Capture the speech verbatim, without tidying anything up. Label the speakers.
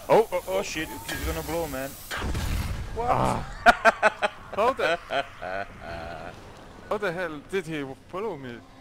Speaker 1: Oh, oh, oh shit, he's gonna blow, man.
Speaker 2: What? Ah. How the... How the hell did he follow me?